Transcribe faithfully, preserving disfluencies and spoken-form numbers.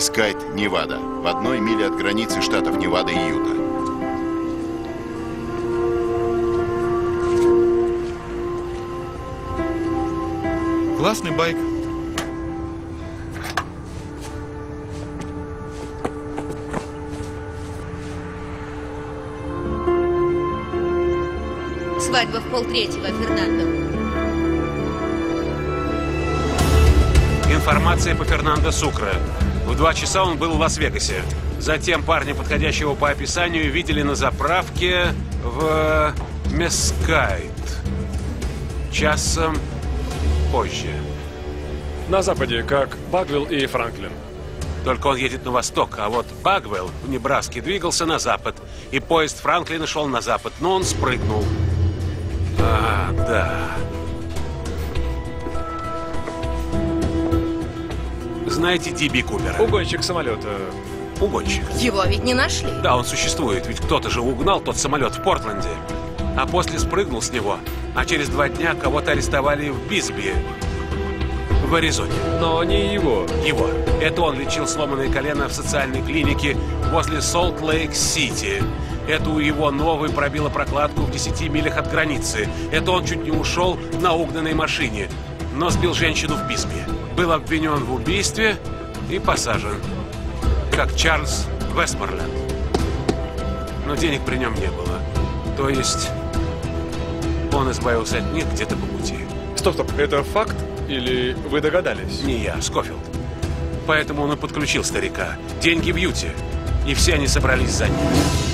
Мескайт, Невада, в одной миле от границы штатов Невада и Юта. Классный байк. Свадьба в полтретьего, Фернандо. Информация по Фернандо Сукре. В два часа он был в Лас-Вегасе. Затем парня, подходящего по описанию, видели на заправке в Мескайт. Часом позже. На западе, как Багвилл и Франклин. Только он едет на восток, а вот Багвилл в Небраске двигался на запад. И поезд Франклина шел на запад, но он спрыгнул. А, да. Знаете Ди Би Купера? Угонщик самолета. Угонщик. Его ведь не нашли. Да, он существует, ведь кто-то же угнал тот самолет в Портленде. А после спрыгнул с него, а через два дня кого-то арестовали в Бисби, в Аризоне. Но не его. Его. Это он лечил сломанное колено в социальной клинике возле Солт-Лейк-Сити. Это у его новой пробило прокладку в десяти милях от границы. Это он чуть не ушел на угнанной машине, но сбил женщину в Бисби. Был обвинен в убийстве и посажен, как Чарльз Вестморленд. Но денег при нем не было. То есть он избавился от них где-то по пути. Стоп, стоп, это факт или вы догадались? Не я, Скофилд. Поэтому он и подключил старика. Деньги в Юте. И все они собрались за ним.